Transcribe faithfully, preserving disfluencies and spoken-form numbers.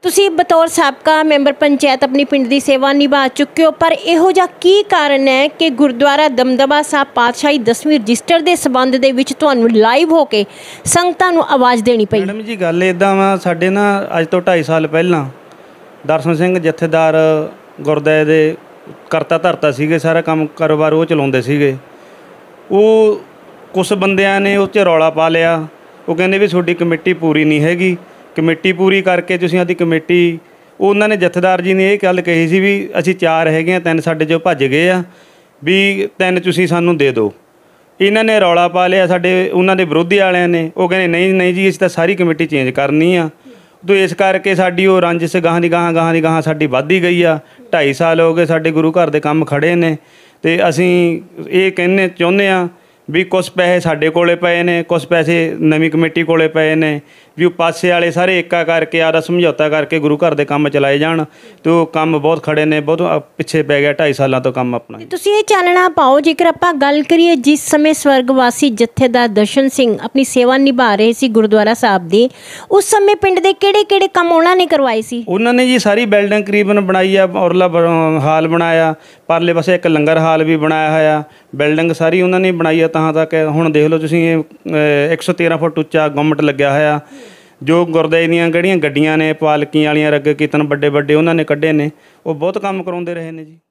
ਤੁਸੀਂ ਬਤੌਰ ਸਾਬਕਾ ਮੈਂਬਰ ਪੰਚਾਇਤ ਆਪਣੀ ਪਿੰਡ ਦੀ ਸੇਵਾ ਨਿਭਾ ਚੁੱਕੇ ਹੋ, ਪਰ ਇਹੋ ਜਿਹਾ ਕੀ ਕਾਰਨ ਹੈ ਕਿ ਗੁਰਦੁਆਰਾ ਦਮਦਮਾ ਸਾਹਿਬ ਪਾਤਸ਼ਾਹੀ ਦਸਵੀਂ ਰਜਿਸਟਰ ਦੇ ਸੰਬੰਧ ਦੇ ਵਿੱਚ ਤੁਹਾਨੂੰ ਲਾਈਵ ਹੋ ਕੇ ਸੰਗਤਾਂ ਨੂੰ ਆਵਾਜ਼ ਦੇਣੀ ਪਈ? ਮੈਡਮ ਜੀ ਗੱਲ ਇੱਦਾਂ ਵਾ, ਸਾਡੇ ਨਾ ਅੱਜ ਤੋਂ ਢਾਈ ਸਾਲ ਪਹਿਲਾਂ ਦਰਸ਼ਨ ਸਿੰਘ ਜਥੇਦਾਰ ਗੁਰਦੁਆਰੇ ਦੇ ਕਰਤਾ ਧਰਤਾ ਸੀਗੇ, ਸਾਰਾ ਕੰਮ ਕਾਰੋਬਾਰ ਉਹ ਚਲਾਉਂਦੇ ਸੀਗੇ। ਉਹ ਕੁਛ ਬੰਦਿਆਂ ਨੇ ਉਹ 'ਚ ਰੌਲਾ ਪਾ ਲਿਆ। ਉਹ ਕਹਿੰਦੇ ਵੀ ਤੁਹਾਡੀ ਕਮੇਟੀ ਪੂਰੀ ਨਹੀਂ ਹੈਗੀ, ਕਮੇਟੀ ਪੂਰੀ ਕਰਕੇ ਤੁਸੀਂ ਆਦੀ ਕਮੇਟੀ, ਉਹਨਾਂ ਨੇ ਜਥੇਦਾਰ ਜੀ ਨੇ ਇਹ ਗੱਲ ਕਹੀ ਸੀ ਵੀ ਅਸੀਂ ਚਾਰ ਹੈਗੇ ਹਾਂ, ਤਿੰਨ ਸਾਡੇ ਜੋ ਭੱਜ ਗਏ ਆ, ਵੀ ਤਿੰਨ ਤੁਸੀਂ ਸਾਨੂੰ ਦੇ ਦਿਓ। ਇਹਨਾਂ ਨੇ ਰੌਲਾ ਪਾ ਲਿਆ ਸਾਡੇ ਉਹਨਾਂ ਦੇ ਵਿਰੋਧੀ ਵਾਲਿਆਂ ਨੇ। ਉਹ ਕਹਿੰਦੇ ਨਹੀਂ ਨਹੀਂ ਜੀ, ਅਸੀਂ ਤਾਂ ਸਾਰੀ ਕਮੇਟੀ ਚੇਂਜ ਕਰਨੀ ਆ। ਤੋ ਇਸ ਕਰਕੇ ਸਾਡੀ ਉਹ ਰੰਜਿਸ਼ ਗਾਹਾਂ ਦੀ ਗਾਹਾਂ ਗਾਹਾਂ ਦੀ ਗਾਹਾਂ ਸਾਡੀ ਵੱਧਦੀ ਗਈ ਆ। ਢਾਈ ਸਾਲ ਹੋ ਗਏ ਸਾਡੇ ਗੁਰੂ ਘਰ ਦੇ ਕੰਮ ਖੜ੍ਹੇ ਨੇ, ਅਤੇ ਅਸੀਂ ਇਹ ਕਹਿੰਦੇ ਚਾਹੁੰਦੇ ਹਾਂ ਵੀ ਕੁਛ ਪੈਸੇ ਸਾਡੇ ਕੋਲੇ ਪਏ ਨੇ, ਕੁਛ ਪੈਸੇ ਨਵੀਂ ਕਮੇਟੀ ਕੋਲੇ ਪਏ ਨੇ, ਵੀ ਉਹ ਪਾਸੇ ਵਾਲੇ ਸਾਰੇ ਏਕਾ ਕਰਕੇ ਆਪਦਾ ਸਮਝੌਤਾ ਕਰਕੇ ਗੁਰੂ ਘਰ ਦੇ ਕੰਮ ਚਲਾਏ ਜਾਣ। ਅਤੇ ਉਹ ਕੰਮ ਬਹੁਤ ਖੜ੍ਹੇ ਨੇ, ਬਹੁਤ ਪਿੱਛੇ ਪੈ ਗਿਆ ਢਾਈ ਸਾਲਾਂ ਤੋਂ ਕੰਮ ਆਪਣਾ। ਤੁਸੀਂ ਇਹ ਚਾਨਣਾ ਪਾਓ, ਜੇਕਰ ਆਪਾਂ ਗੱਲ ਕਰੀਏ ਜਿਸ ਸਮੇਂ ਸਵਰਗਵਾਸੀ ਜਥੇਦਾਰ ਦਰਸ਼ਨ ਸਿੰਘ ਆਪਣੀ ਸੇਵਾ ਨਿਭਾ ਰਹੇ ਸੀ ਗੁਰਦੁਆਰਾ ਸਾਹਿਬ ਦੀ, ਉਸ ਸਮੇਂ ਪਿੰਡ ਦੇ ਕਿਹੜੇ ਕਿਹੜੇ ਕੰਮ ਉਹਨਾਂ ਨੇ ਕਰਵਾਏ ਸੀ? ਉਹਨਾਂ ਨੇ ਜੀ ਸਾਰੀ ਬਿਲਡਿੰਗ ਤਕਰੀਬਨ ਬਣਾਈ ਆ, ਔਰਲਾ ਹਾਲ ਬਣਾਇਆ, ਪਰਲੇ ਪਾਸੇ ਇੱਕ ਲੰਗਰ ਹਾਲ ਵੀ ਬਣਾਇਆ ਹੋਇਆ, ਬਿਲਡਿੰਗ ਸਾਰੀ ਉਹਨਾਂ ਨੇ ਬਣਾਈ ਆ। ਤਾਂ ਤੱਕ ਹੁਣ ਦੇਖ ਲਓ ਤੁਸੀਂ, ਇੱਕ ਸੌ ਤੇਰ੍ਹਾਂ ਫੁੱਟ ਉੱਚਾ ਗੁੰਮਟ ਲੱਗਿਆ ਹੋਇਆ। ਜੋ ਗੁਰਦੁਆਰੇ ਦੀਆਂ ਜਿਹੜੀਆਂ ਗੱਡੀਆਂ ਨੇ ਪਾਲਕੀਆਂ ਵਾਲੀਆਂ, ਰੱਗ ਕੀਰਤਨ ਵੱਡੇ ਵੱਡੇ ਉਹਨਾਂ ਨੇ ਕੱਢੇ ਨੇ, ਉਹ ਬਹੁਤ ਕੰਮ ਕਰਾਉਂਦੇ ਰਹੇ ਨੇ ਜੀ।